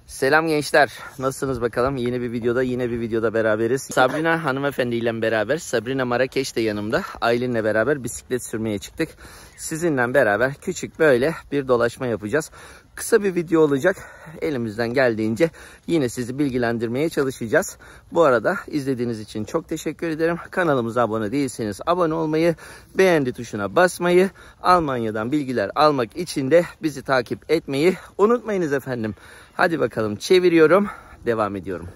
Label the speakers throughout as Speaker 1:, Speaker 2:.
Speaker 1: Selam gençler. Nasılsınız bakalım? Yine bir videoda beraberiz. Sabrina hanımefendiyle beraber, Sabrina Marrakeş de yanımda. Aylin'le beraber bisiklet sürmeye çıktık. Sizinle beraber küçük böyle bir dolaşma yapacağız. Kısa bir video olacak. Elimizden geldiğince yine sizi bilgilendirmeye çalışacağız. Bu arada izlediğiniz için çok teşekkür ederim. Kanalımıza abone değilseniz abone olmayı, beğendi tuşuna basmayı, Almanya'dan bilgiler almak için de bizi takip etmeyi unutmayınız efendim. Hadi bakalım, çeviriyorum, devam ediyorum.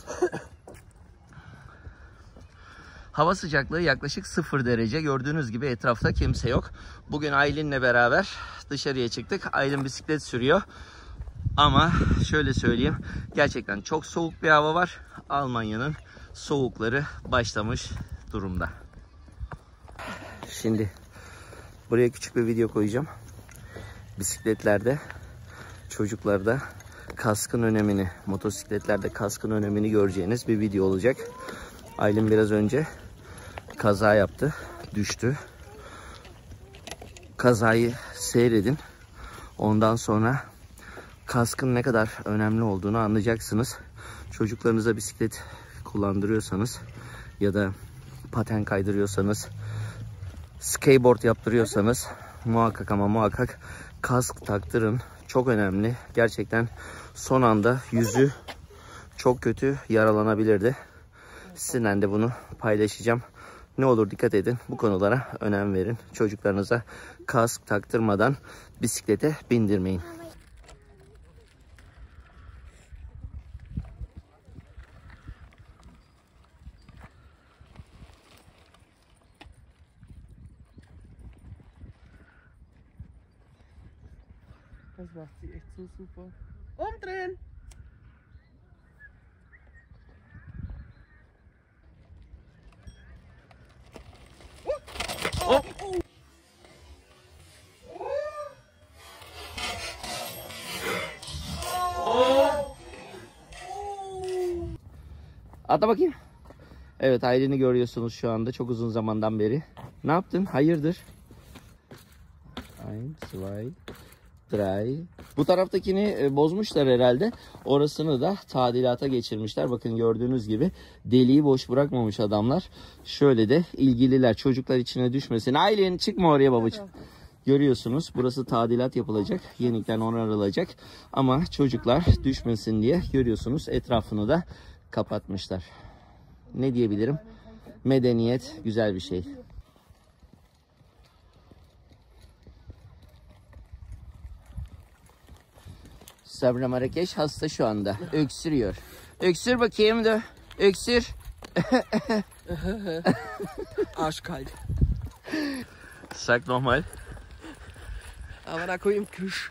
Speaker 1: Hava sıcaklığı yaklaşık 0 derece. Gördüğünüz gibi etrafta kimse yok. Bugün Aylin'le beraber dışarıya çıktık. Aylin bisiklet sürüyor. Ama şöyle söyleyeyim, gerçekten çok soğuk bir hava var. Almanya'nın soğukları başlamış durumda. Şimdi buraya küçük bir video koyacağım. Bisikletlerde, çocuklarda kaskın önemini, motosikletlerde kaskın önemini göreceğiniz bir video olacak. Aylin biraz önce kaza yaptı, düştü. Kazayı seyredin. Ondan sonra kaskın ne kadar önemli olduğunu anlayacaksınız. Çocuklarınıza bisiklet kullandırıyorsanız ya da paten kaydırıyorsanız, skateboard yaptırıyorsanız muhakkak ama muhakkak kask taktırın. Çok önemli. Gerçekten son anda yüzü çok kötü yaralanabilirdi. Sizinle de bunu paylaşacağım. Ne olur dikkat edin. Bu konulara önem verin. Çocuklarınıza kask taktırmadan bisiklete bindirmeyin.
Speaker 2: Das macht sie echt so super. Umdrehen!
Speaker 1: Hop! Atla bakayım. Evet, Aylin'i görüyorsunuz şu anda çok uzun zamandan beri. Ne yaptın? Hayırdır? 1, 2, 3. Bu taraftakini bozmuşlar herhalde. Orasını da tadilata geçirmişler. Bakın gördüğünüz gibi deliği boş bırakmamış adamlar. Şöyle de ilgililer, çocuklar içine düşmesin. Aylin çıkma oraya babacığım. Görüyorsunuz burası tadilat yapılacak. Yeniden onarılacak. Ama çocuklar düşmesin diye görüyorsunuz etrafını da kapatmışlar. Ne diyebilirim? Medeniyet güzel bir şey. Sabrina Marrakeş hasta şu anda. Öksürüyor. Öksür bakayım da. Öksür.
Speaker 2: Arschkalt.
Speaker 1: Sag nochmal.
Speaker 2: Aber da koyayım kış.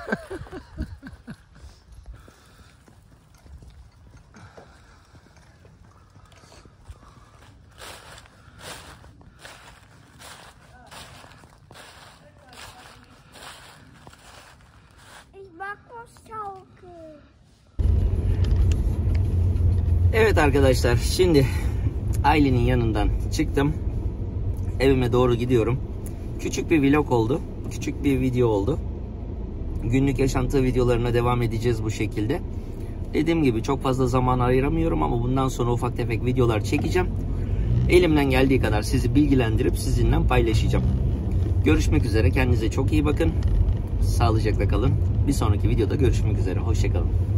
Speaker 1: Evet arkadaşlar, şimdi Aylin'in yanından çıktım. Evime doğru gidiyorum. Küçük bir vlog oldu. Küçük bir video oldu. Günlük yaşantı videolarına devam edeceğiz bu şekilde. Dediğim gibi çok fazla zaman ayıramıyorum ama bundan sonra ufak tefek videolar çekeceğim. Elimden geldiği kadar sizi bilgilendirip sizinle paylaşacağım. Görüşmek üzere. Kendinize çok iyi bakın. Sağlıcakla kalın. Bir sonraki videoda görüşmek üzere. Hoşça kalın.